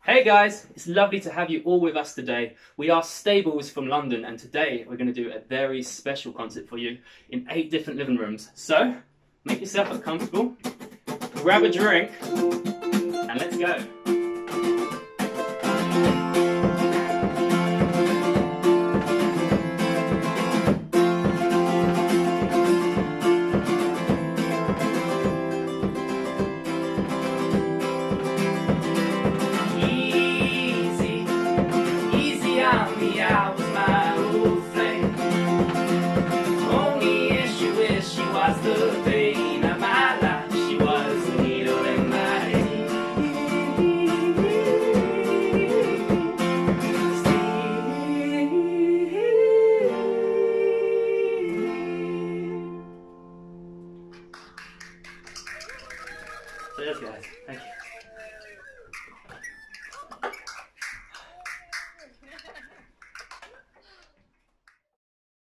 Hey guys, it's lovely to have you all with us today. We are Stables from London, and today we're going to do a very special concert for you in 8 different living rooms. So, make yourself comfortable, grab a drink, and let's go.